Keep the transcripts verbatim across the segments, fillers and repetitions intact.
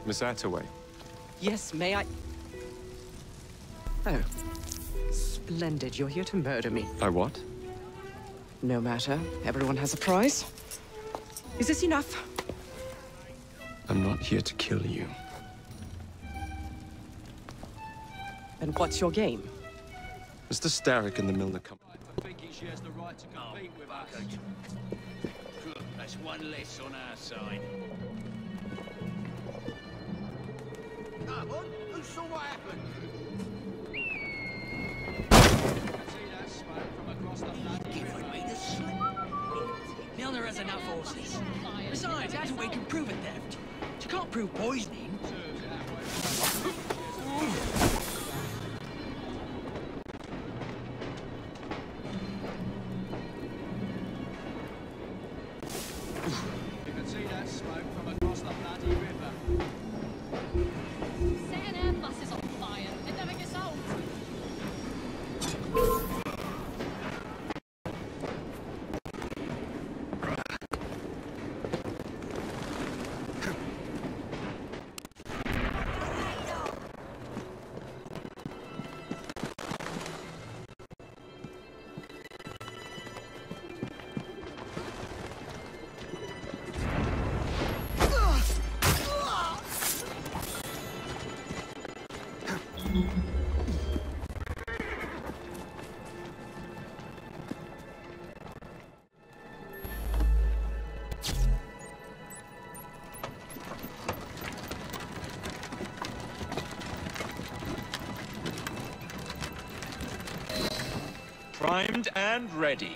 Miss Attaway. Yes, may I? Oh. Splendid. You're here to murder me. I what? No matter. Everyone has a price. Is this enough? I'm not here to kill you. And what's your game? Mister Starrick and the Milner Company. I think he shares the right to compete with us. Good, that's one less on our side. Come on, who saw what happened? See that smoke from across the bloody giving me the slip. Milner has enough horses. Besides, Attaway can prove a theft. You can't prove poisoning. You can see that smoke from across the bloody river. Setting our buses on fire. It never gets old. Primed and ready.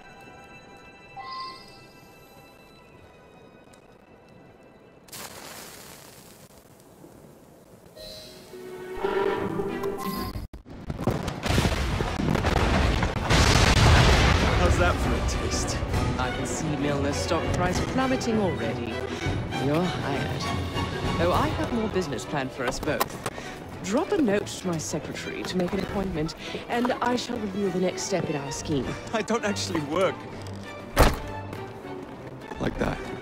How's that for a taste? I can see Milner's stock price plummeting already. You're hired. Oh, I have more business planned for us both. Drop a note to my secretary to make an appointment, and I shall reveal the next step in our scheme. I don't actually work like that.